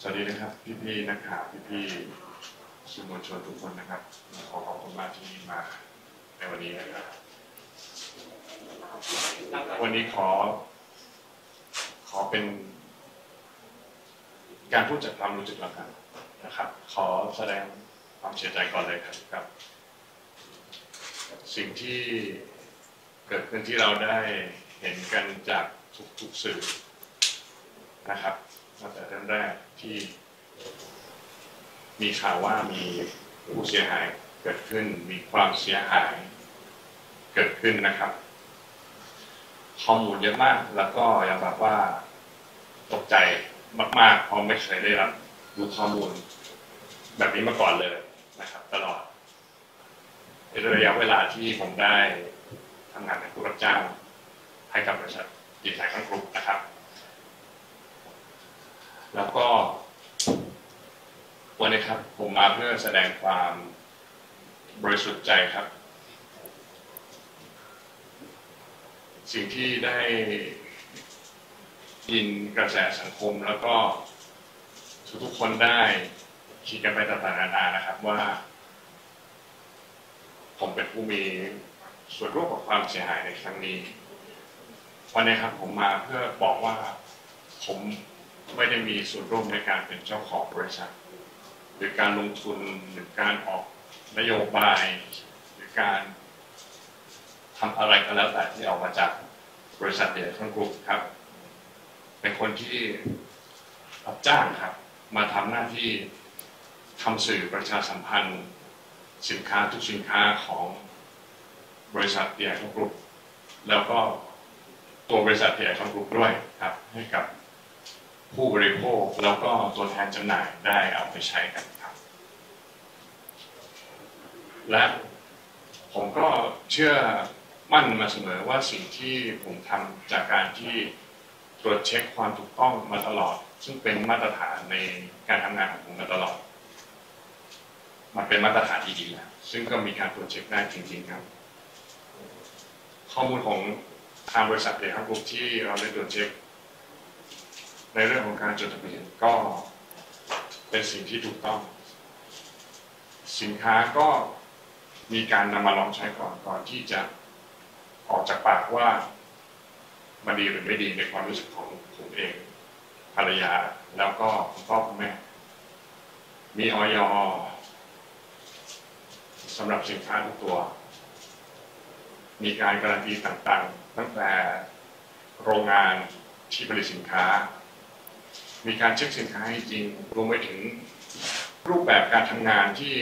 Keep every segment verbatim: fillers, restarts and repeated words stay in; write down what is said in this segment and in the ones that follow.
วัสดีนะครับพี่ๆนักข่าวพี่ๆสื่อมวลชนทุกคนนะครับขอขอบคุณมากที่มาในวันนี้นะครับวันนี้ขอขอเป็นการพูดจากความรู้สึกแล้วกันนะครับขอแสดงความเสียใจก่อนเลยครับกับสิ่งที่เกิดขึ้นที่เราได้เห็นกันจากทุกๆสื่อนะครับตั้งแต่เริ่มแรกที่มีข่าวว่ามีผู้เสียหายเกิดขึ้นมีความเสียหายเกิดขึ้นนะครับข้อมูลเยอะมากแล้วก็ยอมรับว่าตกใจมากๆเพราะไม่เคยได้รับรู้ข้อมูลแบบนี้มาก่อนเลยนะครับตลอดในระยะเวลาที่ผมได้ทำงานเป็นผู้รับจ้างให้กับบริษัทดีไซน์คอนกรุ๊ปนะครับแล้วก็วันนี้ครับผมมาเพื่อแสดงความบริสุทธิ์ใจครับสิ่งที่ได้ยินกระแสสังคมแล้วก็ทุกๆคนได้คิดกันไปต่างๆนานานะครับว่าผมเป็นผู้มีส่วนร่วมกับความเสียหายในครั้งนี้วันนี้ครับผมมาเพื่อบอกว่าผมไม่ได้มีส่วนร่วมในการเป็นเจ้าของบริษัทหรือการลงทุนหรือการออกนโยบายหรือการทำอะไรก็แล้วแต่ที่ออกมาจากบริษัทเดียร์ทั้งกลุ่มครับเป็นคนที่รับจ้างครับมาทำหน้าที่ทำสื่อประชาสัมพันธ์สินค้าทุกสินค้าของบริษัทเดียร์ทั้งกลุ่มแล้วก็ตัวบริษัทเดียร์ทั้งกลุ่มด้วยครับให้กับผู้บริโภคแล้วก็ตัวแทนจำหน่ายได้เอาไปใช้กันครับและผมก็เชื่อมั่นมาเสมอว่าสิ่งที่ผมทำจากการที่ตรวจเช็คความถูกต้องมาตลอดซึ่งเป็นมาตรฐานในการทำงานของผมมาตลอดมันเป็นมาตรฐานที่ดีแล้วซึ่งก็มีการตรวจเช็คได้จริงๆครับข้อมูลของทางบริษัทเดียร์กรุ๊ปที่เราได้ตรวจเช็คในเรื่องของการจดทะเบียนก็เป็นสิ่งที่ถูกต้องสินค้าก็มีการนำมาลองใช้ก่อนก่อนที่จะออกจากปากว่ามันดีหรือไม่ดีในความรู้สึกของผมเองภรรยาแล้วก็คุณพ่อคุณแม่มีอย.สำหรับสินค้าทุกตัวมีการการันตีต่างๆตั้งแต่โรงงานที่ผลิตสินค้ามีการเช็คสินค้าให้จริงรวมไปถึงรูปแบบการทำงานที่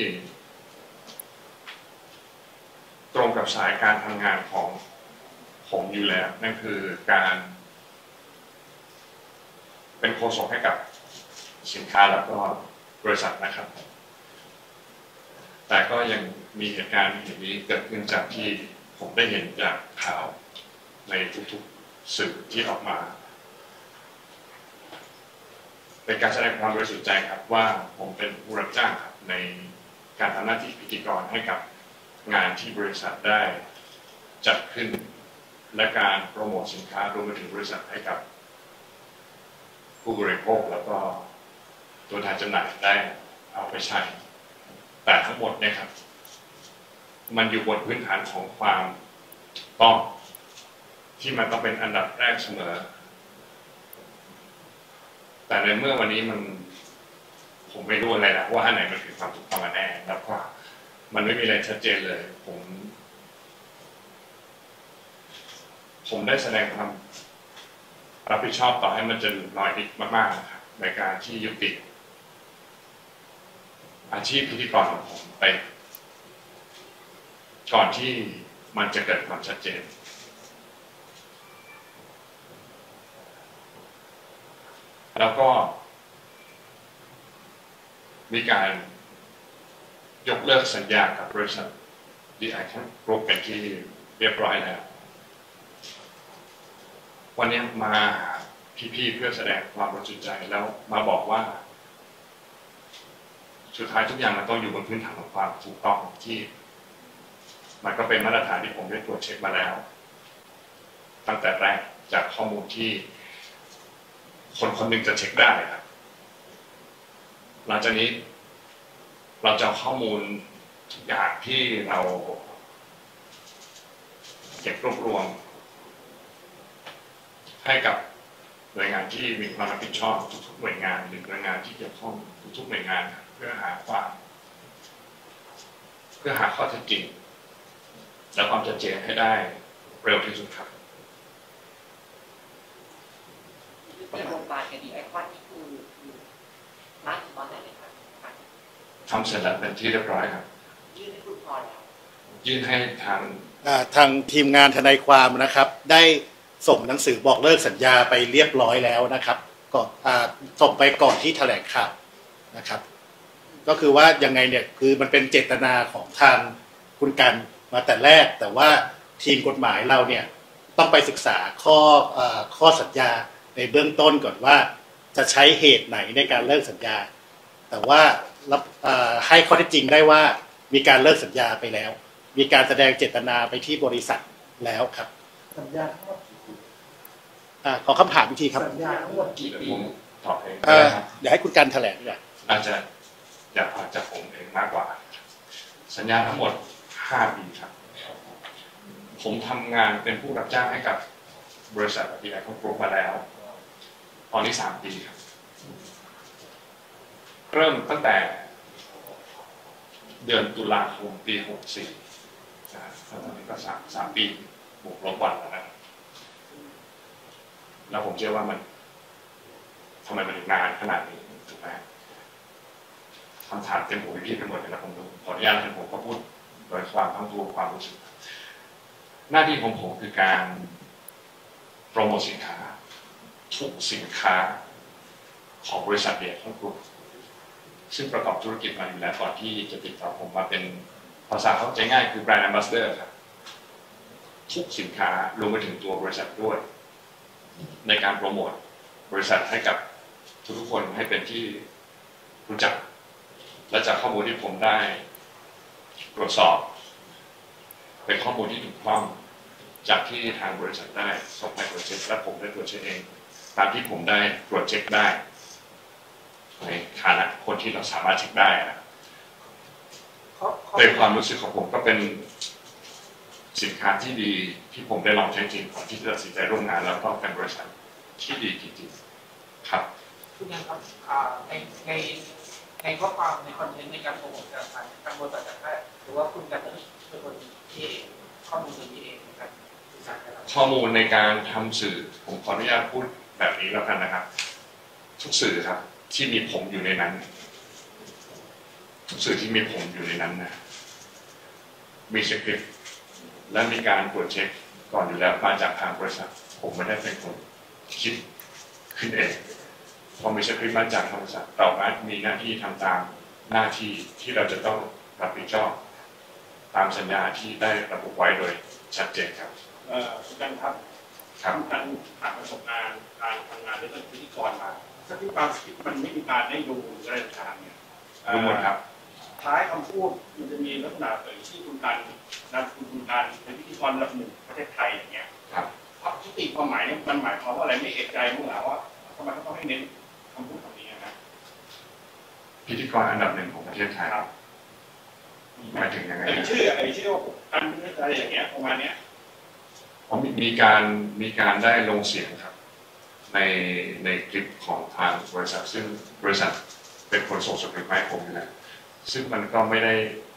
ตรงกับสายการทำงานของผมอยู่แล้วนั่นคือการเป็นโฆษกให้กับสินค้าแล้วก็บริษัทนะครับแต่ก็ยังมีเหตุการณ์อย่างนี้เกิดขึ้นจากที่ผมได้เห็นจากข่าวในทุกๆสื่อที่ออกมาเป็นการแสดงความบริสุทธิ์ใจครับว่าผมเป็นผู้รับจ้างครับในการทำหน้าที่พิธีกรให้กับงานที่บริษัทได้จัดขึ้นและการโปรโมทสินค้ารวมไปถึงบริษัทให้กับผู้บริโภคแล้วก็ตัวแทนจำหน่ายได้เอาไปใช้แต่ทั้งหมดเนี่ยครับมันอยู่บนพื้นฐานของความต้องที่มันต้องเป็นอันดับแรกเสมอแต่ในเมื่อวันนี้มันผมไม่รู้อะไรนะว่าอันไหนมันคือความถูกต้องกันแน่แล้วก็มันไม่มีอะไรชัดเจนเลยผมผมได้แสดงความรับผิดชอบต่อให้มันจะน้อยนิดมากๆนะครับในการที่ยุติอาชีพพิธีกรของผมไปก่อนที่มันจะเกิดความชัดเจนแล้วก็มีการยกเลิกสัญญากับบริษัท ดี ไอ กรุ๊ปเป็นที่เรียบร้อยแล้ววันนี้มาพี่ๆเพื่อแสดงความบริสุทธิ์ใจแล้วมาบอกว่าสุดท้ายทุกอย่างมันต้องอยู่บนพื้นฐานของความถูกต้องที่มันก็เป็นมาตรฐานที่ผมได้ตรวจเช็คมาแล้วตั้งแต่แรกจากข้อมูลที่คนคนหนึ่งจะเช็คได้ครับหลังจากนี้เราจะเอาข้อมูลทุกอย่างที่เราเก็บรวบรวมให้กับหน่วยงานที่มีความรับผิดชอบทุกๆหน่วยงานหรือหน่วยงานที่เกี่ยวข้องทุกๆหน่วยงานเพื่อหาความเพื่อหาข้อเท็จจริงและความชัดเจนให้ได้เร็วที่สุดครับในโรงพยาบาลคดีไอคอนนี่คือร้านตอนไหนเลยครับทำเสร็จแล้วเป็นที่เรียบร้อยครับยื่นให้คุณพอแล้วยื่นให้ทางทางทีมงานทนายความนะครับได้ส่งหนังสือบอกเลิกสัญญาไปเรียบร้อยแล้วนะครับก่อนส่งไปก่อนที่แถลงข่าวนะครับก็คือว่ายังไงเนี่ยคือมันเป็นเจตนาของทางคุณกันมาแต่แรกแต่ว่าทีมกฎหมายเราเนี่ยต้องไปศึกษาข้อข้อสัญญาในเบื้องต้นก่อนว่าจะใช้เหตุไหนในการเลิกสัญญาแต่ว่าให้ข้อเท็จจริงได้ว่ามีการเลิกสัญญาไปแล้วมีการแสดงเจตนาไปที่บริษัทแล้วครับสัญญาทั้งหมดกี่ปีขอคำถามอีกทีครับสัญญาทั้งหมดกี่ปีผมตอบเองเดี๋ยวให้คุณกันแถลงดีกว่าอาจจะอยากอาจจะผมเองมากกว่าสัญญาทั้งหมดห้าปีครับผมทำงานเป็นผู้รับจ้างให้กับบริษัทพีไอคอนกรุ๊ปมาแล้วตอนนี้สามปีครับเริ่มตั้งแต่เดือนตุลาคมปีหกสี่ตอนนี้ก็สามสามปีบวกลบวันแล้วนะแล้วผมเชื่อว่ามันทำไมมันนานขนาดนี้ถูกไหมคำถามเต็มหัวพี่ไปหมดเลยนะผมขออนุญาตให้ผมก็พูดโดยความทั้งตัวความรู้สึกหน้าที่ของผมคือการโปรโมทสินค้าทุกสินค้าของบริษัทเบียร์ทั้งกลุ่มซึ่งประกอบธุรกิจมาอยู่แล้วก่อนที่จะติดต่อผมมาเป็นภาษาเข้าใจง่ายคือแบรนด์แอมบาสเดอร์ครับทุกสินค้ารวมไปถึงตัวบริษัทด้วยในการโปรโมทบริษัทให้กับทุกๆคนให้เป็นที่รู้จักและจากข้อมูลที่ผมได้ตรวจสอบเป็นข้อมูลที่ถูกต้องจากที่ทางบริษัทได้ส่งไปตรวจเช็คและผมได้ตรวจเช็คเองตามที่ผมได้ตรวจเช็คได้ในฐานะคนที่เราสามารถเช็คได้นะเป็นความรู้สึกของผมก็เป็นสินค้าที่ดีที่ผมได้ลองใช้จริงก่อนที่จะตัดสินใจร่วมงานแล้วก็เป็นบริษัทที่ดีจริงๆครับคุณยังครับในในในข้อความในคอนเทนต์ในการโปรโมทการการบริษัทจากแรกหรือว่าคุณกันเป็นคนที่ข้อมูลตัวนี้เองนะครับข้อมูลในการทำสื่อผมขออนุญาตพูดแบบนี้แล้วกันนะครับทุกสื่อครับที่มีผมอยู่ในนั้นทุกสื่อที่มีผมอยู่ในนั้นนะมีสคริปต์และมีการตรวจเช็คก่อนอยู่แล้วมาจากทางบริษัทผมไม่ได้เป็นคนคิดขึ้นเองพอมีสคริปต์มาจากทางบริษัทเราก็มีหน้าที่ทำตามหน้าที่ที่เราจะต้องรับผิดชอบตามสัญญาที่ได้ระบุไว้โดยชัดเจนครับเอ่อคุณกันครับครับการผ่านประสบการณ์การทำงานในเรื่องพิธีกรมาถ้าที่บางสคริปต์มันไม่มีการได้ดูอะไรต่างๆเนี่ยดูหมดครับท้ายคำพูดมันจะมีลักษณะเอ่ยชื่อคุณกันนามสกุลคุณกันเป็นพิธีกรระดับหนึ่งประเทศไทยอย่างเงี้ยครับทิฏฐิความหมายเนี่ยมันหมายความว่าอะไรไม่เอกใจมั้งหรอว่าทำไมเขาต้องให้เน้นคำพูดคำนี้นะพิธีกรอันดับหนึ่งของประเทศไทยหมายถึงยังไงไอ้ชื่อไอ้ชื่อว่ากันอะไรอย่างเงี้ยประมาณเนี้ยผมมีการมีการได้ลงเสียงครับในในคลิปของทางบริษัทซึ่งบริษัทเป็นคนส่งสคริปต์ให้ผมอยู่แล้วซึ่งมันก็ไม่ได้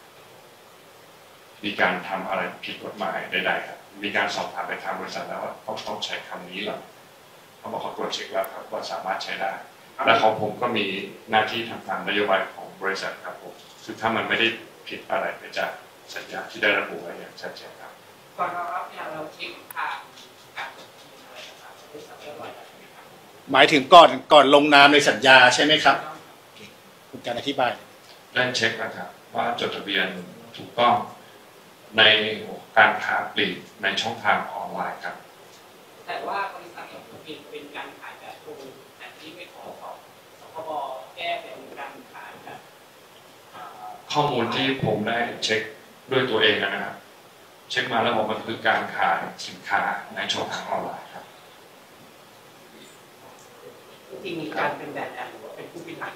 มีการทำอะไรผิดกฎหมายใดๆครับมีการสอบถามไปทางบริษัทแล้วว่าเขาต้องใช้คำนี้หรอเขาบอกเขาตรวจเช็คแล้วครับว่าสามารถใช้ได้และของผมก็มีหน้าที่ทำตามนโยบายของบริษัทครับผมซึ่งถ้ามันไม่ได้ผิดอะไรไปจากสัญญาที่ได้ระบุไว้อย่างชัดเจนครับก่อนเรารับเนี่ยเราเช็คทางการตรวจเช็คอะไรต่างๆบริษัทเรียบร้อยแล้วหมายถึงก่อนก่อนลงนามในสัญญาใช่ไหมครับคุณการอธิบายได้เช็คนะครับว่าจดทะเบียนถูกต้องในการค้าปลีกในช่องทางออนไลน์ครับแต่ว่าบริษัทจดทะเบียนเป็นการขายแบบตรงแต่ที่ไม่ขอสอบสคบแก้เป็นการขายแบบข้อมูลที่ผมได้เช็คด้วยตัวเองนะครับเช็คมาแล้วบอกมันคือการขายสินค้าในช่องทางออนไลน์ครับจริงมีการเป็นแบบแอปหรือว่าเป็นผู้บริหารของ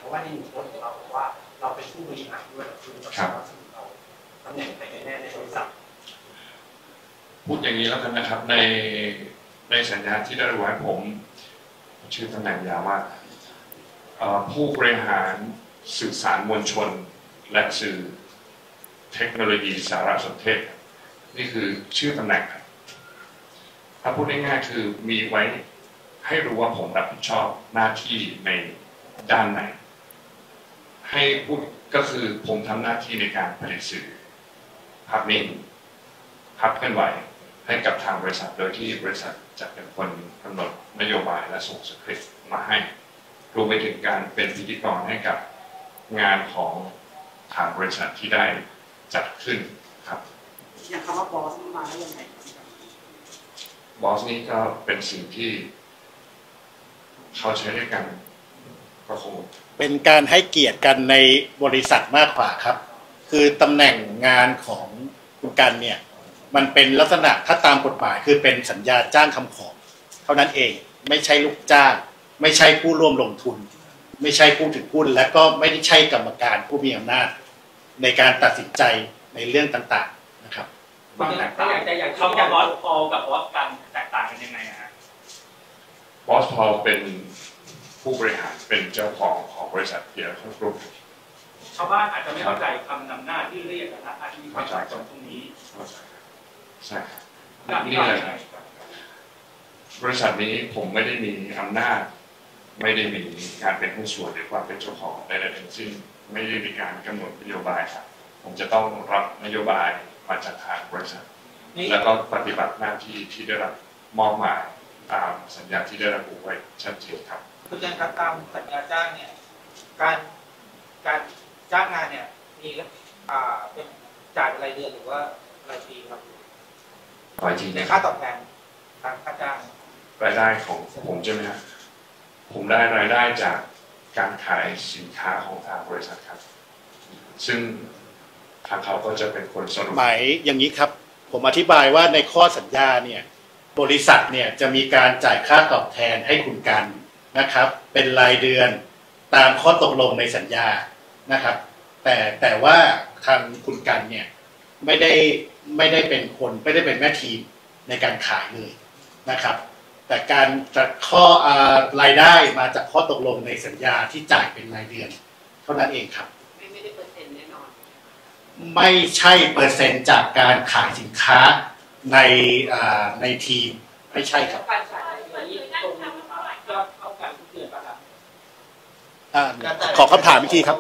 ะว่าในหนึ่งคนของเราบอกว่าเราเป็นผู้บริหารด้วยคือเราเราตำแหน่งไหนแน่ในบริษัทพูดอย่างนี้แล้วกันนะครับในในสัญญาที่ได้ไว้ผมชื่อตำแหน่งยาวมากผู้บริหารสื่อสารมวลชนและสื่อเทคโนโลยีสารสนเทศนี่คือชื่อตำแหน่งครับถ้าพูดง่ายๆคือมีไว้ให้รู้ว่าผมรับผิดชอบหน้าที่ในด้านไหนให้พูดก็คือผมทำหน้าที่ในการผลิตสื่อภาพนิ่งภาพเคลื่อนไหวให้กับทางบริษัทโดยที่บริษัทจะเป็นคนกำหนดนโยบายและส่งสคริปต์มาให้รวมไปถึงการเป็นพิธีกรให้กับงานของทางบริษัทที่ได้จัดขึ้นครับอย่างคำว่าบอสมาได้ยังไงบอสนี้ก็เป็นสิ่งที่เขาใช้ด้วยกันก็คงเป็นการให้เกียรติกันในบริษัทมากกว่าครับคือตำแหน่งงานของคุณกันเนี่ยมันเป็นลักษณะถ้าตามกฎหมายคือเป็นสัญญาจ้างคำขอเท่านั้นเองไม่ใช่ลูกจ้างไม่ใช่ผู้ร่วมลงทุนไม่ใช่ผู้ถือหุ้นและก็ไม่ได้ใช่กรรมการผู้มีอำนาจในการตัดสินใจในเรื่องต่างๆนะครับบางอย่างแต่อย่างคำว่าบอสพอกับบอสกันแตกต่างกันยังไงฮะบอสพอเป็นผู้บริหารเป็นเจ้าของของบริษัทเดียวทั้งกลุ่มชาวบ้านอาจจะไม่เข้าใจคำนำหน้าที่เรียกนะอาจจะมีความสับสนตรงนี้ใช่นี่เลยบริษัทนี้ผมไม่ได้มีอำนาจไม่ได้มีการเป็นผู้ส่วนหรือว่าเป็นเจ้าของใดๆทั้งสิ้นไม่ได้มีการกำหนดนโยบายครับผมจะต้องรับนโยบายมาจากทางบริษัทแล้วก็ปฏิบัติหน้าที่ที่ได้รับมอบหมายตามสัญญาที่ได้ระบุไว้ชัดเจนครับคุณยันครับตามสัญญาจ้างเนี่ยการการจ้างงานเนี่ยมีอ่าเป็นจ่ายเป็นรายเดือนหรือว่ารายปีครับรายปีในค่าตอบแทนทางค่าจ้างรายได้ของผมใช่ไหมครับผมได้รายได้จากการขายสินค้าของทางบริษัทครับซึ่งทางเขาก็จะเป็นคนสรุปหมายอย่างนี้ครับผมอธิบายว่าในข้อสัญญาเนี่ยบริษัทเนี่ยจะมีการจ่ายค่าตอบแทนให้คุณกันนะครับเป็นรายเดือนตามข้อตกลงในสัญญานะครับแต่แต่ว่าทางคุณกันเนี่ยไม่ได้ไม่ได้เป็นคนไม่ได้เป็นแม่ทีมในการขายเลยนะครับแต่การจัดข้อรายได้มาจากข้อตกลงในสัญญาที่จ่ายเป็นรายเดือนเท่านั้นเองครับไม่ไม่ได้เปอร์เซ็นต์แน่นอนไม่ใช่เปอร์เซ็นต์จากการขายสินค้าในในทีมไม่ใช่ครับการขายอย่างนี้ตรงก็เข้ากันทุกเดือนป่ะครับขอคำถามอีกทีครับ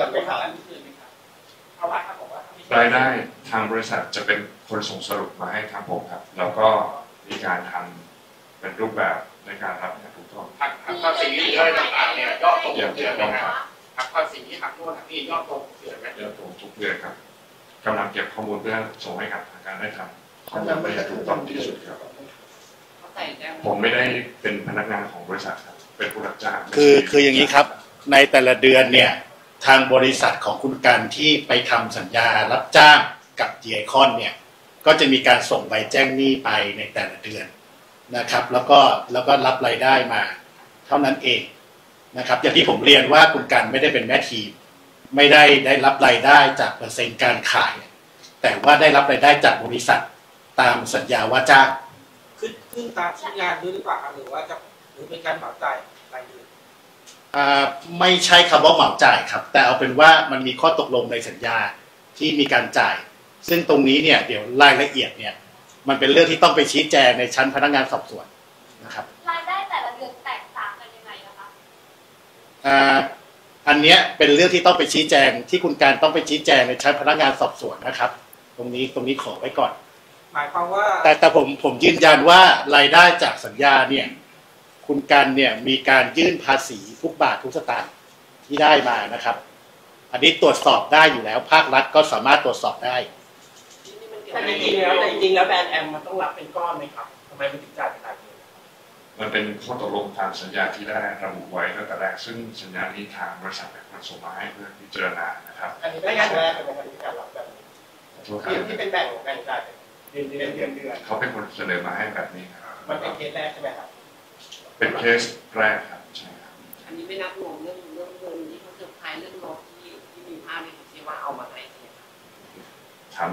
รายได้ทางบริษัทจะเป็นคนส่งสรุปมาให้ทางผมครับแล้วก็มีการทำเป็นรูปแบบในการรับเงินถูกต้องหักภาษีอะไรต่างๆเนี่ยยอดตรงทุกเดือนนะครับหักภาษีหักโน่นหักนี่ยอดตรงทุกเดือนไหมยอดตรงทุกเดือนครับกำลังเก็บข้อมูลเพื่อส่งให้กับทางการได้ทำข้อมูลไปอย่างถูกต้องที่สุดครับผมไม่ได้เป็นพนักงานของบริษัทครับเป็นผู้รับจ้างคือคืออย่างนี้ครับในแต่ละเดือนเนี่ยทางบริษัทของคุณกันที่ไปทำสัญญารับจ้างกับดีไอคอนเนี่ยก็จะมีการส่งใบแจ้งหนี้ไปในแต่ละเดือนนะครับแล้วก็แล้วก็รับรายได้มาเท่านั้นเองนะครับอย่างที่ผมเรียนว่าคุณกันไม่ได้เป็นแม่ทีมไม่ได้ได้รับรายได้จากเปอร์เซ็นต์การขายแต่ว่าได้รับรายได้จากบริษัทตามสัญญาว่าจ้างขึ้นขึ้นตามชิ้นงานด้วยหรือเปล่าหรือว่าจะหรือเป็นการเหมาจ่ายรายเดือนอ่าไม่ใช่คำว่าเหมาจ่ายครับแต่เอาเป็นว่ามันมีข้อตกลงในสัญญาที่มีการจ่ายซึ่งตรงนี้เนี่ยเดี๋ยวรายละเอียดเนี่ยมันเป็นเรื่องที่ต้องไปชี้แจงในชั้นพนักงานสอบสวนนะครับรายได้แต่ละเดือนแตกต่างกันยังไงนะคะอ่าอันเนี้ยเป็นเรื่องที่ต้องไปชี้แจงที่คุณการต้องไปชี้แจงในชั้นพนักงานสอบสวนนะครับตรงนี้ตรงนี้ขอไว้ก่อนหมายความว่าแต่แต่ผมผมยืนยันว่ารายได้จากสัญญาเนี่ยคุณกันเนี่ยมีการยื่นภาษีทุกบาททุกสตางค์ที่ได้มานะครับอันนี้ตรวจสอบได้อยู่แล้วภาครัฐก็สามารถตรวจสอบได้แต่จริงๆแล้วแต่จริงๆแล้วแบรนด์แอมมันต้องรับเป็นก้อนไหมครับทำไมมันถึงจ่ายเป็นรายเดือนมันเป็นข้อตกลงทางสัญญาที่ได้ระบุไว้ตั้งแต่แรกซึ่งสัญญานี้ทางบริษัทเป็นคนส่งมาให้เพื่อพิจารณานะครับอันนี้ไม่งานแรกเป็นการที่การรับแบบนี้ที่เป็นแบ่งแบ่งจ่ายเดือนเดือนเดือนเดือนเขาเป็นคนเสนอมาให้แบบนี้ครับมันเป็นเคสแรกใช่ไหมครับเป็นเคสแรกครับใช่ครับอันนี้ไม่นับรวมเรื่องเรื่องเงินที่เขาจะ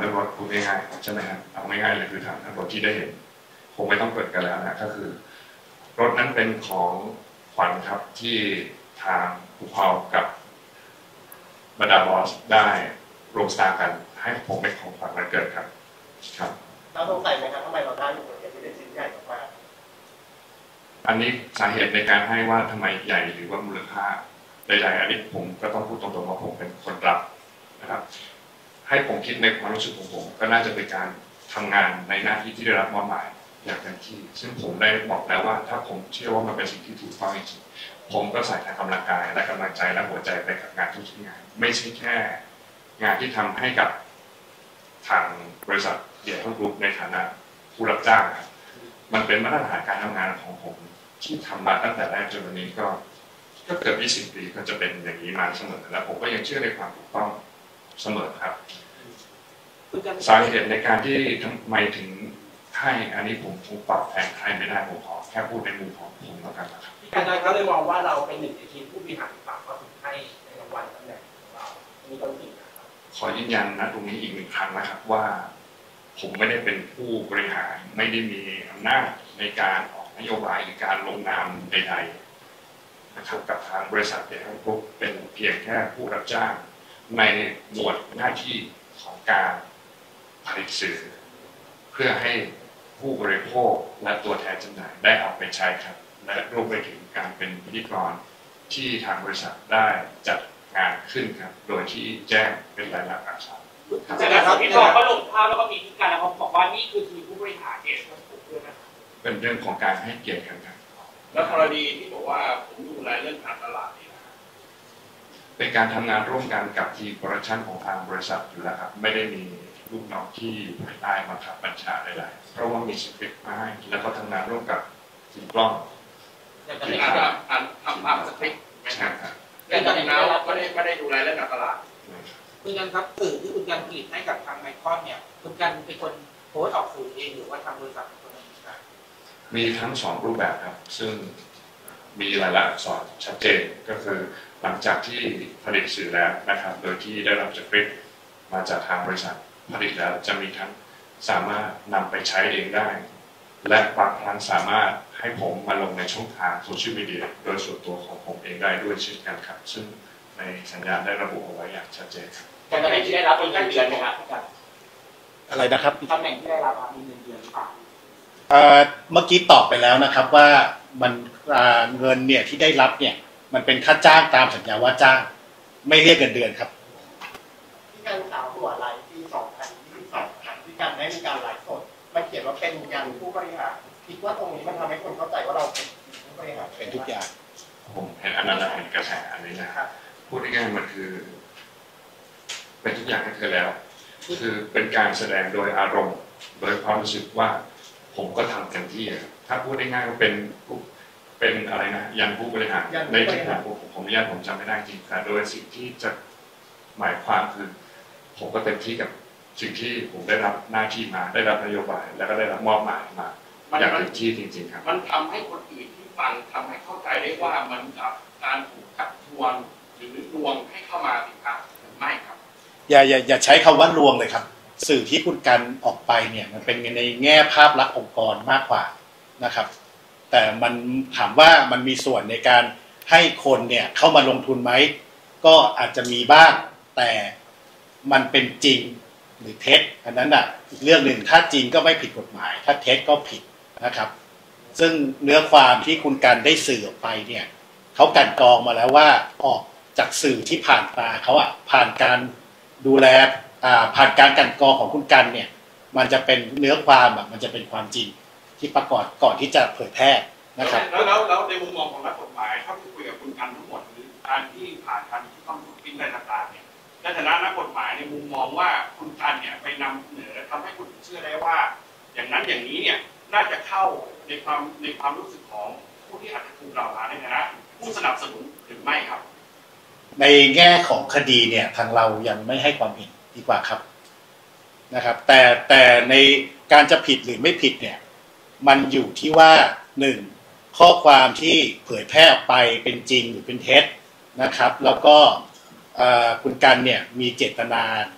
เรื่องรถพูดง่ายๆใช่ไหมครับเอาง่ายๆเลยคือทางรถที่ได้เห็นคงไม่ต้องเปิดกันแล้วนะก็คือรถนั้นเป็นของขวัญครับที่ทางผู้พอกับบรรดาบอสได้รวมสตาร์กันให้ผมเป็นของขวัญวันเกิดครับครับเราสงสัยไหมครับทำไมเราได้อยู่คนเดียวที่เป็นชิ้นใหญ่มากอันนี้สาเหตุในการให้ว่าทำไมใหญ่หรือว่ามูลค่าใดๆอันนี้ผมก็ต้องพูดตรงๆว่าผมเป็นคนรับนะครับให้ผมคิดในความรู้สึกของผมก็น่าจะเป็นการทำงานในหน้าที่ที่ได้รับมอบหมายอย่างเต็มที่ซึ่งผมได้บอกแล้วว่าถ้าผมเชื่อว่ามันเป็นสิ่งที่ถูกต้องจริงๆผมก็ใส่ทั้งกำลังกายและกำลังใจและหัวใจไปกับงานทุกๆงานไม่ใช่แค่งานที่ทำให้กับทางบริษัทเดียร์ทั้งกลุ่มในฐานะผู้รับจ้างครับมันเป็นมาตรฐานการทำงานของผมที่ทำมาตั้งแต่แรกจนวันนี้ก็ก็เกือบยี่สิบปีก็จะเป็นอย่างนี้มาเสมอและผมก็ยังเชื่อในความถูกต้องเสมอครับสาเหตุในการที่ทำไมถึงให้อันนี้ผมคงตอบแทนใครไม่ได้ผมขอแค่พูดในมุมของผมแล้วกันนะครับพี่การเขาเลยมองว่าเราเป็นหนึ่งในทีมผู้บริหารฝั่งก็ถึงให้ในรางวัลตำแหน่งของเรามีต้นสิ่งนะครับขอยืนยันนะตรงนี้อีกหนึ่งครั้งนะครับว่าผมไม่ได้เป็นผู้บริหารไม่ได้มีอำนาจในการออกนโยบายหรือการลงนามใดๆนะครับกับทางบริษัทเดียร์กรุ๊ปเป็นเพียงแค่ผู้รับจ้างในหมวดหน้าที่ของการผลิตสื่อเพื่อให้ผู้บริโภคและตัวแทนจำหน่ายได้เอาไปใช้ครับและรวมไปถึงการเป็นพิธีกรที่ทางบริษัทได้จัดงานขึ้นครับโดยที่แจ้งเป็นรายลักษณ์อักษรแต่แล้วพี่บอกก็ลงภาพแล้วก็มีที่การแล้วเขาบอกว่านี่คือทีมผู้บริหารเอชถูกด้วยนะเป็นเรื่องของการให้เกียรติกันครับแล้วกรณีที่บอกว่าผมดูแลเรื่องการตลาดนี่นะเป็นการทำงานร่วมกันกับทีมโปรดักชั่นของทางบริษัทอยู่แล้วครับไม่ได้มีลูกน้องที่ภายใต้บังคับบัญชาใดๆเพราะว่ามีสคริปต์มาให้แล้วก็ทำงานร่วมกับทีมกล้องที่อ่านอ่านทำตามสคริปต์ใช่ครับแต่ตอนนี้เราไม่ได้ไม่ได้ดูแลเรื่องการตลาดคุณกันครับสื่อที่คุณกันผลิตให้กับทางไมคอนเนี่ยคุณกันเป็นคนโพสต์ออกสื่อเองหรือว่าทางบริษัทเป็นคนดำเนินการมีทั้งสองรูปแบบครับซึ่งมีรายละเอียดอักษรชัดเจนก็คือหลังจากที่ผลิตสื่อแล้วนะครับโดยที่ได้รับสคริปต์มาจากทางบริษัทผลิตแล้วจะมีทั้งสามารถนำไปใช้เองได้และบางครั้งสามารถให้ผมมาลงในช่องทางโซเชียลมีเดียโดยส่วนตัวของผมเองได้ด้วยเช่นกันครับซึ่งในสัญญาได้ระบุเอาไว้อย่างชัดเจนครับตำแหน่งที่ได้รับเป็นเงินเดือนไหมครับอะไรนะครับตำแหน่งที่ได้รับมีเงินเดือนหรือเปล่าเมื่อกี้ตอบไปแล้วนะครับว่ามันเงินเนี่ยที่ได้รับเนี่ยมันเป็นค่าจ้างตามสัญญาว่าจ้างไม่เรียกเงินเดือนครับที่การสาวหัวไลฟ์ที่สองพันยี่สิบสองที่การได้มีการไลฟ์สดมาเขียนว่าเป็นงานผู้บริหารคิดว่าตรงนี้มันทำให้คนเข้าใจว่าเราเป็นผู้บริหารเป็นทุกอย่างผมเห็นอันนั้นเป็นกระแสอันนี้นะครับพูดง่ายๆมันคือเป็นทุกอย่างให้เธอแล้วคือเป็นการแสดงโดยอารมณ์โดยความรู้สึกว่าผมก็ทำเต็มที่ถ้าพูดง่ายๆก็เป็นเป็นอะไรนะยันผู้บริหารในที่ผมผมญาติผมจำไม่ได้จริงแต่โดยสิ่งที่จะหมายความคือผมก็เต็มที่กับสิ่งที่ผมได้รับหน้าที่มาได้รับนโยบายแล้วก็ได้รับมอบหมายมาอย่างเต็มที่จริงๆครับมันทำให้คนอื่นที่ฟังทำให้เข้าใจได้ว่ามันกับการถูกชักชวนหรือลวงให้เข้ามาสิครับหรือไม่ครับอย่าอย่าอย่าใช้คำว่าลวงเลยครับสื่อที่คุณกันออกไปเนี่ยมันเป็นในแง่ภาพลักษณ์องค์กรมากกว่านะครับแต่มันถามว่ามันมีส่วนในการให้คนเนี่ยเข้ามาลงทุนไหมก็อาจจะมีบ้างแต่มันเป็นจริงหรือเท็จอันนั้นอ่ะอีกเรื่องหนึ่งถ้าจริงก็ไม่ผิดกฎหมายถ้าเท็จก็ผิดนะครับซึ่งเนื้อความที่คุณกันได้สื่อออกไปเนี่ยเขากลั่นกรองมาแล้วว่าออกจากสื่อที่ผ่านตาเขาอ่ะผ่านการดูแลผ่านการกลั่นกรองของคุณกันเนี่ยมันจะเป็นเนื้อความแบบมันจะเป็นความจริงที่ประกอบก่อนที่จะเผยแพร่นะครับแล้วแล้วแล้วในมุมมองของนักกฎหมายเขาที่คุยกับคุณกันทั้งหมดหรือการที่ผ่านการที่ต้องพิจารณาต่างๆเนี่ยในฐานะนักกฎหมายในมุมมองว่าคุณกันเนี่ยไปนำเสนอทำให้คุณเชื่อได้ว่าอย่างนั้นอย่างนี้เนี่ยน่าจะเข้าในความในความรู้สึกของผู้ที่อาจจะถูกกล่าวหาในฐานะผู้สนับสนุนหรือไม่ครับในแง่ของคดีเนี่ยทางเรายังไม่ให้ความเห็นดีกว่าครับนะครับแต่แต่ในการจะผิดหรือไม่ผิดเนี่ยมันอยู่ที่ว่าหนึ่งข้อความที่เผยแพร่ออกไปเป็นจริงหรือเป็นเท็จนะครับแล้วก็คุณกันเนี่ยมีเจตนา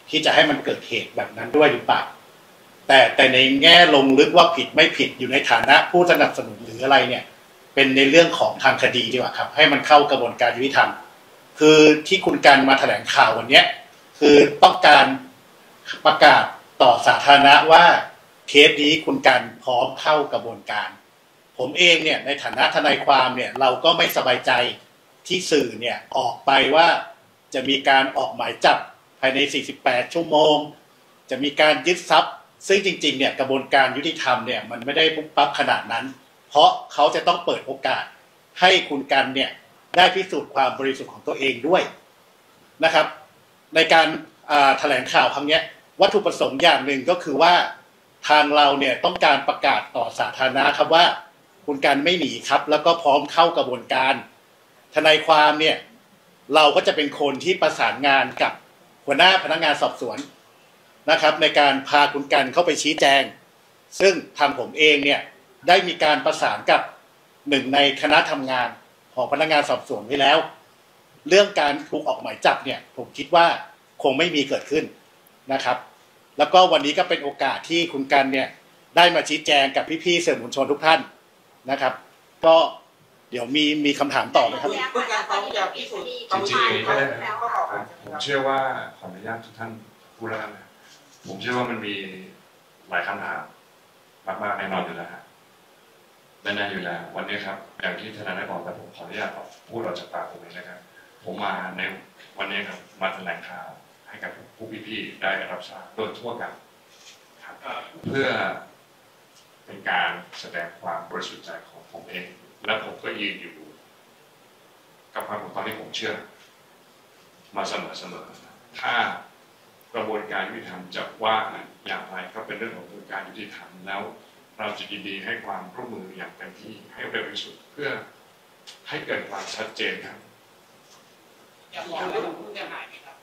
ที่จะให้มันเกิดเหตุแบบนั้นด้วยหรือเปล่าแต่แต่ในแง่ลงลึกว่าผิดไม่ผิดอยู่ในฐานะผู้สนับสนุนหรืออะไรเนี่ยเป็นในเรื่องของทางคดีดีกว่าครับให้มันเข้ากระบวนการยุติธรรมคือที่คุณกันมาแถลงข่าววันนี้คือต้องการประกาศต่อสาธารณะว่าเคสนี้คุณกันพร้อมเข้ากระบวนการผมเองเนี่ยในฐานะทนายความเนี่ยเราก็ไม่สบายใจที่สื่อเนี่ยออกไปว่าจะมีการออกหมายจับภายในสี่สิบแปดชั่วโมงจะมีการยึดทรัพย์ซึ่งจริงๆเนี่ยกระบวนการยุติธรรมเนี่ยมันไม่ได้ปุ๊บปั๊บขนาดนั้นเพราะเขาจะต้องเปิดโอกาสให้คุณกันเนี่ยได้พิสูจน์ความบริสุทธิ์ของตัวเองด้วยนะครับในการแถลงข่าวครั้งนี้วัตถุประสงค์อย่างหนึ่งก็คือว่าทางเราเนี่ยต้องการประกาศต่อสาธารณะครับว่าคุณกันไม่หนีครับแล้วก็พร้อมเข้ากระบวนการทนายความเนี่ยเราก็จะเป็นคนที่ประสานงานกับหัวหน้าพนักงานสอบสวนนะครับในการพาคุณกันเข้าไปชี้แจงซึ่งทางผมเองเนี่ยได้มีการประสานกับหนึ่งในคณะทำงานของพนักงานสอบสวนไว้แล้วเรื่องการถูกออกหมายจับเนี่ยผมคิดว่าคงไม่มีเกิดขึ้นนะครับแล้วก็วันนี้ก็เป็นโอกาสที่คุณกันเนี่ยได้มาชี้แจงกับพี่ๆสื่อมวลชนทุกท่านนะครับก็เดี๋ยวมีมีคำถามต่อไหมครับคุณการพร้อมจะพิสูจน์จริงๆอย่างนี้ก็ได้นะผมเชื่อว่าขออนุญาตทุกท่านพูดแล้วกันนะผมเชื่อว่ามันมีหลายคำถามมากๆแน่นอนอยู่แล้วฮะแน่ๆอยู่แล้ววันนี้ครับอย่างที่ทนายได้บอกแต่ผมขออนุญาตพูดออกจากปากผมเองนะครับผมมาในวันนี้ครับมาแถลงข่าวให้กับผู้พี่ๆได้รับทราบโดยทั่วกันครับเพื่อเป็นการแสดงความบริสุทธิ์ใจของผมเองและผมก็ยืนอยู่กับความถูกต้องที่ผมเชื่อมาเสมอๆถ้ากระบวนการยุติธรรมจะว่าอย่างไรก็เป็นเรื่องของกระบวนการยุติธรรมแล้วเราจะยินดีให้ความร่วมมืออย่างเต็มที่ให้เร็วที่สุดเพื่อให้เกิดความชัดเจนครับอยากบอกเรื่องผู้เสียหายไหมครับ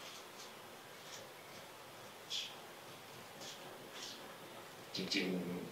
จริง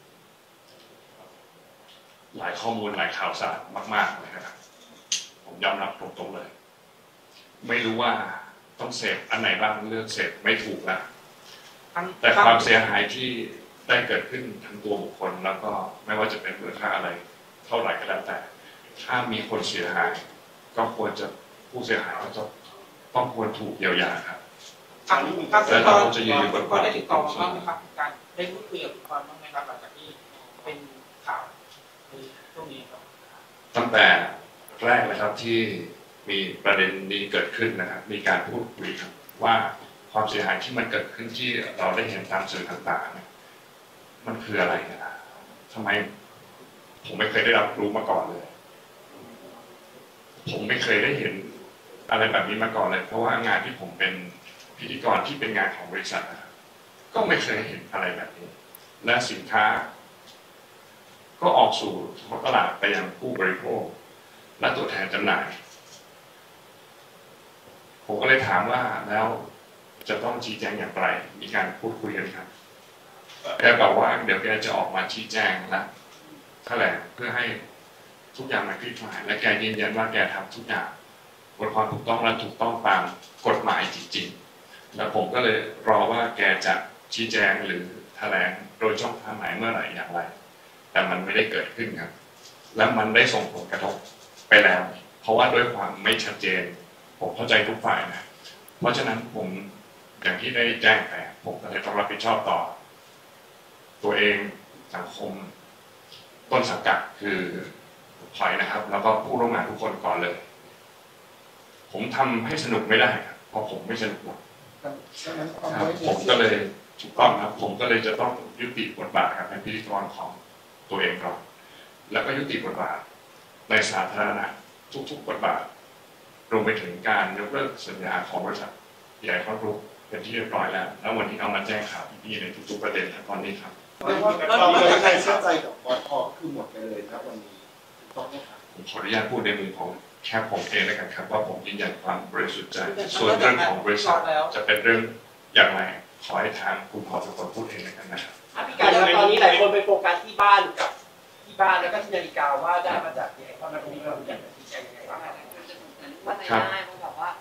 ๆหลายข้อมูลหลายข่าวสารมากๆเลยครับผมยอมรับตรงๆเลยไม่รู้ว่าต้องเสพอันไหนบ้างเลือกเสพไม่ถูกแล้วแต่ความเสียหายที่ได้เกิดขึ้นทั้งตัวบุคคลแล้วก็ไม่ว่าจะเป็นมูลค่าอะไรเท่าไหร่ก็แล้วแต่ถ้ามีคนเสียหายก็ควรจะผู้เสียหายก็จะต้องควรถูกเยียวยาครับและเราจะยืนอยู่บนความถูกต้องบ้างไหมครับการได้พูดคุยกับความบ้างไหมครับหลังจากที่เป็นข่าวในช่วงนี้ครับตั้งแต่แรกเลยครับที่มีประเด็นนี้เกิดขึ้นนะครับมีการพูดคุยครับว่าความเสียหายที่มันเกิดขึ้นที่เราได้เห็นตามสื่อต่างๆมันคืออะไรนะทำไมผมไม่เคยได้รับรู้มาก่อนเลยผมไม่เคยได้เห็นอะไรแบบนี้มาก่อนเลยเพราะว่างานที่ผมเป็นพิธีกรที่เป็นงานของบริษัทนะครับก็ไม่เคยเห็นอะไรแบบนี้และสินค้าก็ออกสู่ท้องตลาดไปยังผู้บริโภคและตัวแทนจำหน่ายผมก็เลยถามว่าแล้วจะต้องชี้แจงอย่างไรมีการพูดคุยกันครับแกบอกว่าเดี๋ยวแกจะออกมาชี้แจงและแถลงเพื่อให้ทุกอย่างมันคลี่คลายและแกยืนยันว่าแกทำทุกอย่างบนความถูกต้องและถูกต้องตามกฎหมายจริงๆแล้วผมก็เลยรอว่าแกจะชี้แจงหรือแถลงโดยช่องทางไหนเมื่อไหร่อย่างไรแต่มันไม่ได้เกิดขึ้นครับและมันได้ส่งผลกระทบไปแล้วเพราะว่าด้วยความไม่ชัดเจนผมเข้าใจทุกฝ่ายนะเพราะฉะนั้นผมอย่างที่ได้แจ้งไปผมก็เลยต้องรับผิดชอบต่อตัวเองสังคมต้นสังกัดคือพอยนะครับแล้วก็ผู้ร่วมงานทุกคนก่อนเลยผมทำให้สนุกไม่ได้ครับเพราะผมไม่สนุกหรอกผมก็เลยถูกต้องครับผมก็เลยจะต้องยุติบทบาทครับเป็นพิธีกรของตัวเองก่อนแล้วก็ยุติบทบาทในสาธารณะทุกๆบทบาทรวมไปถึงการยกเลิกสัญญาของบริษัทใหญ่ครอบครัวเป็นที่เรียบร้อยแล้วแล้ววันนี้เอามาแจ้งข่าวพี่ๆในทุกๆประเด็นตอนนี้ครับเราไม่ได้เชื่อใจกับบอสพอคือหมดไปเลยครับวันนี้ต้องไหมครับผมขออนุญาตพูดในมุมของแค่ผมเองแล้วกันครับว่าผมยืนยันความบริสุทธิ์ใจส่วนเรื่องของบริษัทจะเป็นเรื่องอย่างไรขอให้ทางคุณพอทุกคนพูดเองแล้วกันนะครับพี่การแล้วตอนนี้หลายคนไปโฟกัสที่บ้านกับที่บ้านแล้วก็ที่นาฬิกาว่าได้มาจากไหนตอนนั้นตรงนี้เราอยากจะชี้แจงยังไงบ้างว่าไม่ได้เพราะแบบว่า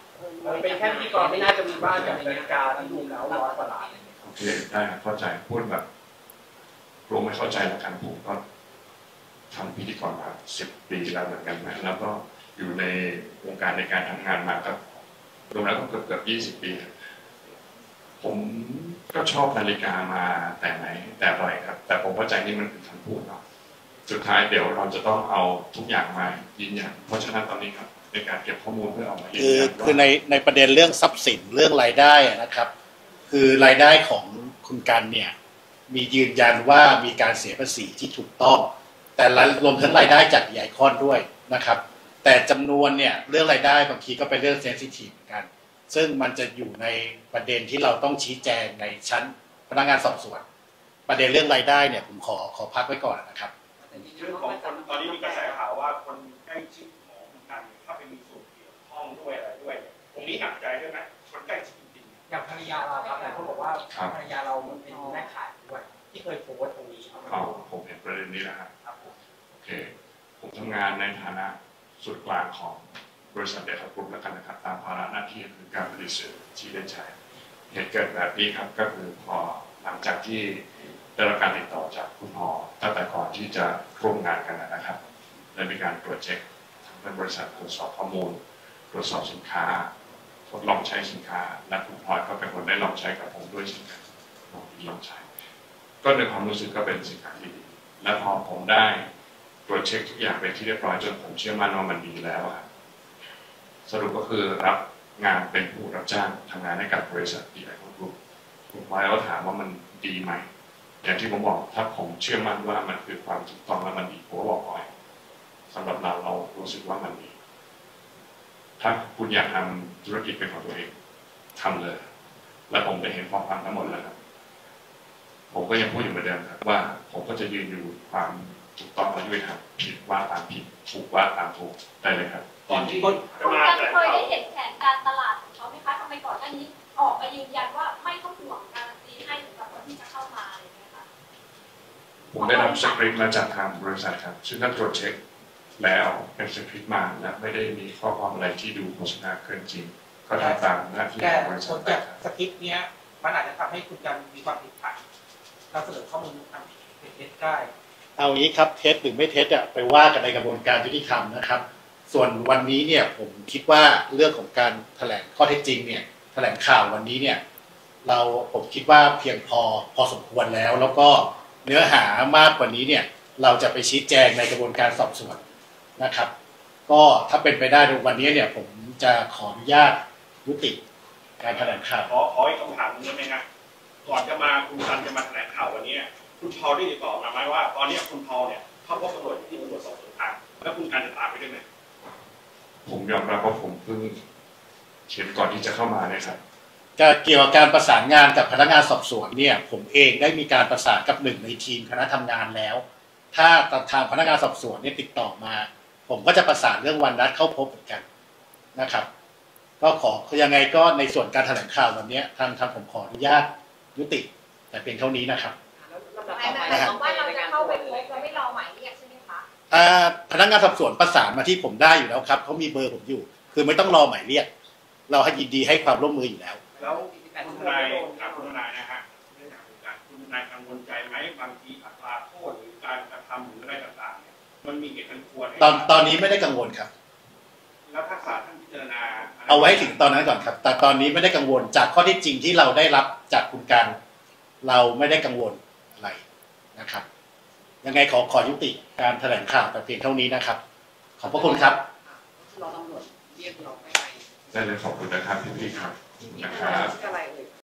เป็นแค่พิธีกรไม่น่าจะมีบ้านกับนาฬิกาที่ดูแล้วร้อยกว่าล้านโอเคได้ครับเข้าใจพูดแบบรู้ไม่เข้าใจแล้วกันผมก็ทำพิธีกรมาสิบปีแล้วเหมือนกันนะแล้วก็อยู่ในวงการในการทำงานมาก็รวมแล้วก็เกือบเกือบยี่สิบปีผมก็ชอบนาฬิกามาแต่ไหนแต่ไรครับ แต่ผมเข้าใจนี่มันเป็นคำพูดเนาะสุดท้ายเดี๋ยวเราจะต้องเอาทุกอย่างมายืนยันเพราะฉะนั้นตอนนี้ครับในการเก็บข้อมูลเพื่อเอามายืนคือยันคือในในประเด็นเรื่องทรัพย์สินเรื่องรายได้นะครับ คือรายได้ของคุณกันเนี่ยมียืนยันว่ามีการเสียภาษีที่ถูกต้องแต่รวมทั้งรายได้จากไอคอนด้วยนะครับ แต่จำนวนเนี่ยเรื่องรายได้บางทีก็เป็นเรื่องเซนซิทีฟเหมือนกันซึ่งมันจะอยู่ในประเด็นที่เราต้องชี้แจงในชั้นพนักงานสอบสวนประเด็นเรื่องรายได้เนี่ยผมขอขอพักไว้ก่อนนะครับเรื่องของคนตอนนี้มีกระแสข่าวว่าคนใกล้ชิดของคุณกันถ้าไปมีส่วนเกี่ยวข้องด้วยอะไรด้วยตรงนี้หนักใจด้วยไหมคนใกล้ชิดจริงอย่างภรรยาเราครับแต่เขาบอกว่าภรรยาเรามันเป็นแม่ขายด้วยที่เคยโพสต์ตรงนี้อ๋อผมเห็นประเด็นนี้แล้วครับครับผมโอเคผมทำงานในฐานะส่วนกลางของบริษัทเดลต้ากรุ๊ปแล้วกันนะครับตามภาระหน้าที่คือการผลิตสื่อที่ได้ใช้เหตุเกิดแบบนี้ครับก็คือพอหลังจากที่ได้รับการติดต่อจากคุณพ่อตั้งแต่ก่อนที่จะร่วมงานกันนะครับได้มีการตรวจเช็คทางบริษัทตรวจสอบข้อมูลตรวจสอบสินค้าทดลองใช้สินค้าและคุณพ่อก็เป็นคนได้ลองใช้กับผมด้วยเช่นกันผมลองใช้ก็ในความรู้สึกก็เป็นสิ่งที่ดีและพอผมได้ตรวจเช็คทุกอย่างเป็นที่เรียบร้อยจนผมเชื่อมั่นว่ามันดีแล้วสรุปก็คือรับงานเป็นผู้รับจ้างทำงานให้กับบริษัทดีไอคอนกรุ๊ปผมไปแล้วถามว่ามันดีไหมอย่างที่ผมบอกถ้าผมเชื่อมั่นว่ามันคือความถูกต้องและมันดีผมก็บอกไว้สำหรับเราเรารู้สึกว่ามันดีถ้าคุณอยากทำธุรกิจเป็นของตัวเองทำเลยและผมไปเห็นความความทั้งหมดแล้วครับผมก็ยังพูดอยู่เหมือนเดิมครับว่าผมก็จะยืนอยู่ความถูกต้องและยุติธรรมผิดว่าตามผิดถูกว่าตามถูกได้เลยครับๆตอนที่คุจะณมากันแต่เคยได้เห็นแผนการตลาดของเขาไหมคะทำไมก่อนหน้านี้ออกมายืนยันว่าไม่ต้องห่วงการันตีให้สำหรับคนที่จะเข้ามาอะไรอย่างเงี้ยค่ะผมได้รับสคริปต์มาจากทางบริษัทครับซึ่งก็ตรวจเช็คแล้วเป็นสคริปต์มาและไม่ได้มีข้อความอะไรที่ดูโฆษณาเกินจริง ก็ทำตามหน้าที่แต่ของบริผษัทลจากสคริปต์เนี้ยมันอาจจะทำให้คุณกันมีความผิดพลาดเราเสนอข้อมูลทางผิดเท็จได้เอางี้ครับเท็จหรือไม่เท็จอะไปว่ากันในกระบวนการยุติธรรมนะครับ ส่วนวันนี้เนี่ยผมคิดว่าเรื่องของการแถลงข้อเท็จจริงเนี่ยแถลงข่าววันนี้เนี่ยเราผมคิดว่าเพียงพอพอสมควรแล้ว แล้วก็เนื้อหามากกว่านี้เนี่ยเราจะไปชี้แจงในกระบวนการสอบสวนนะครับ ก็ถ้าเป็นไปได้ในวันนี้เนี่ยผมจะขออนุญาตยุติการแถลงข่าวขอขออีกคำถามนึงได้ไหมครับก่อนจะมาคุณกันจะมาแถลงข่าววันนี้คุณพอลได้ติดต่อมาไหมว่าตอนนี้คุณพอลเนี่ยเข้าพบตำรวจที่ตำรวจสอบสวนกลางแล้วคุณกันจะตามไปด้วยไหมผมยอมรับว่าผมเพิ่งเขียนก่อนที่จะเข้ามาเนี่ยครับการเกี่ยวกับการประสานงานกับพนักงานสอบสวนเนี่ยผมเองได้มีการประสานกับหนึ่งในทีมคณะทำงานแล้ว ถ้าทางพนักงานสอบสวนเนี่ยติดต่อมา ผมก็จะประสานเรื่องวันนัดเข้าพบเหมือนกันนะครับ ก็ขอยังไงก็ในส่วนการแถลงข่าววันนี้ทางทางผมขออนุญาตยุติแต่เพียงเท่านี้นะครับหมายความว่าเราจะเข้าไปพบเราไม่รอหมายเรียกใช่ไหมคะอ่าพนักงานสอบสวนประสานมาที่ผมได้อยู่แล้วครับเขามีเบอร์ผมอยู่ คือไม่ต้องรอหมายเรียก เราให้ยินดีให้ความร่วมมืออยู่แล้วแล้วคุณนายกับคุณนายนะฮะเรื่องการคุณนายกังวลใจไหมบางทีอัตราโทษหรือการกระทำหรืออะไรต่างๆเนี่ยมันมีเหตุอันควรตอนตอนนี้ไม่ได้กังวลครับแล้วทักษะท่านพิจารณาเอาไว้ถึงตอนนั้นก่อนครับ แต่ตอนนี้ไม่ได้กังวลจากข้อเท็จจริงที่เราได้รับจากคุณการเราไม่ได้กังวลอะไรนะครับ ยังไงขอขอยุติการแถลงข่าวแต่เพียงเท่านี้นะครับ ขอบพระคุณครับรอตำรวจเรียกเราไปได้เลยขอบคุณนะครับพี่ๆครับนะครับอะไรเอ่ย